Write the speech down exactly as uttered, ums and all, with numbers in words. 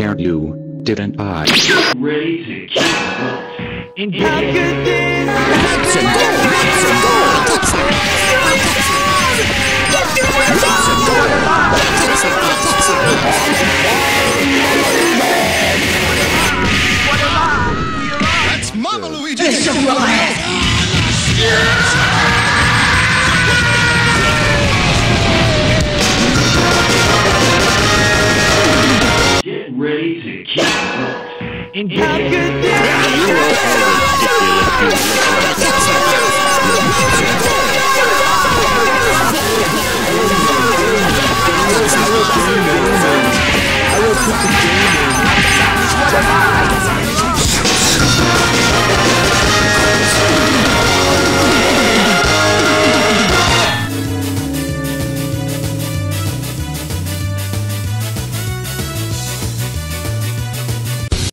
scared you, didn't I? Ready to kill. How could this That's Mama Luigi! Get ready to kill. How could this You are all ridiculous, you look like